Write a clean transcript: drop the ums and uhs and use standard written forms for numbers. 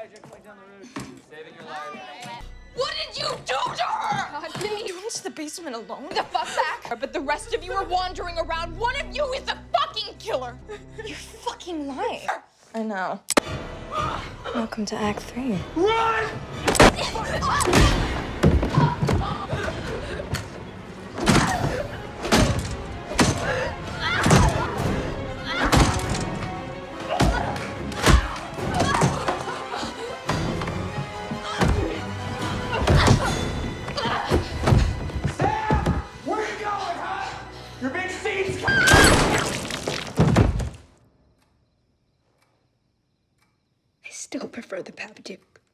Saving your life. What did you do to her? God, Minnie, you went to the basement alone. The fuck back. But the rest of you are wandering around. One of you is the fucking killer. You're fucking lying. I know. Welcome to Act 3. Run! Where you going, huh? Your big scene's coming! I still prefer the Babadook.